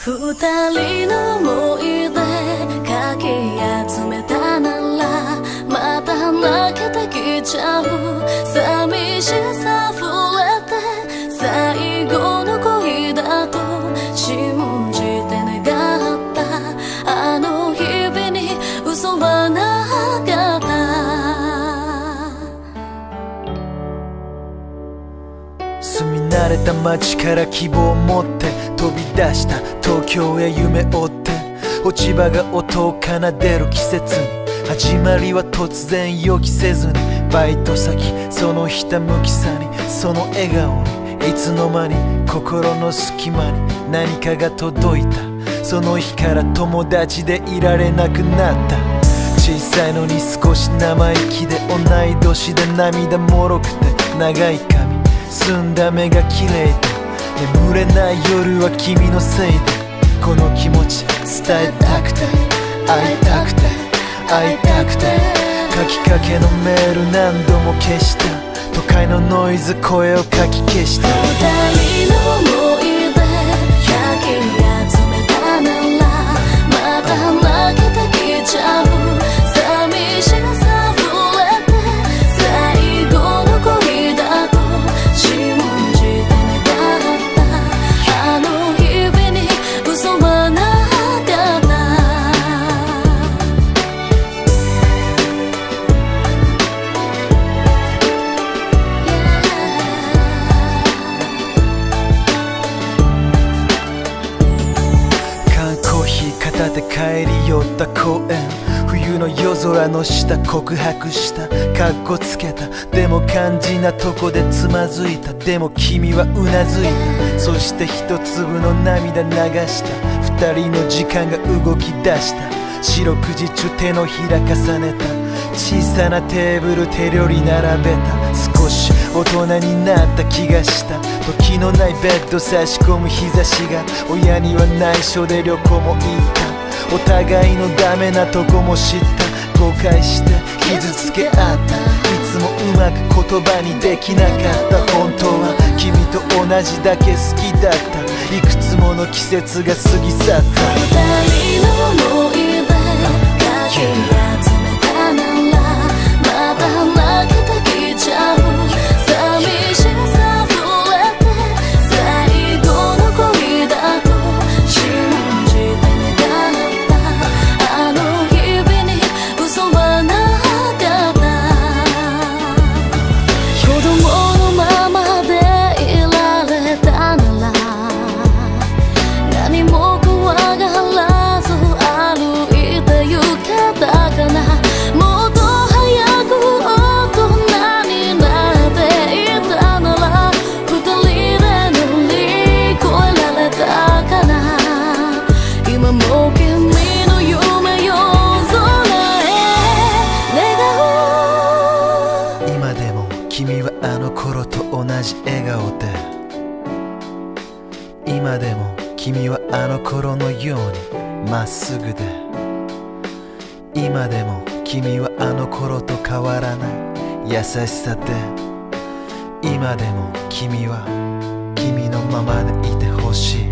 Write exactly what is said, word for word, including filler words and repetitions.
二人の思い出かき集めたならまた泣けてきちゃう。寂しさ溢れて最後の恋だと信じて願ったあの日々に嘘はなかった。 住み慣れた街から希望を持って飛び出した東京へ夢追って落ち葉が音を奏でる季節に始まりは突然予期せずにバイト先そのひたむきさにその笑顔にいつの間に心の隙間に何かが届いた。その日から友達でいられなくなった。小さいのに少し生意気で同い年で涙もろくて長い髪澄んだ目が綺麗で眠れない夜は君のせいでこの気持ち伝えたくて会いたくて会いたくて書きかけのメール何度も消した都会のノイズ声をかき消した。 二人の思い出かき集めたならまた泣けてきちゃう。寂しさ溢れて最後の恋だと信じて願ったあの日々に嘘はなかった。 缶コーヒー片手帰り寄った公園冬の夜空の下告白したカッコつけたでも肝心なとこでつまずいた。でも君はうなずいた。そして一粒の涙流した二人の時間が動き出した。四六時中手のひら重ねた小さなテーブル手料理並べた。少し大人になった気がした。時のないベッド差し込む日差しが親には内緒で旅行も行った。お互いのダメなとこも知った。誤解して傷つけ合った。いつもうまく言葉にできなかった。本当は君と同じだけ好きだった。いくつもの季節が過ぎ去った。 二人の思い出かき集めたならまた泣けてきちゃう。寂しさ溢れて最後の恋だと信じて願ったあの日々に嘘はなかった。子供のままでいられたなら何も怖がらず歩いて行けたかな。もっと早く大人になっていたなら二人で乗り越えられたかな。今も君の夢よ空へ願う。 今でも君はあの頃と同じ笑顔で今でも君はあの頃のようにまっすぐで今でも君はあの頃と変わらない優しさで今でも君は君のままでいてほしい。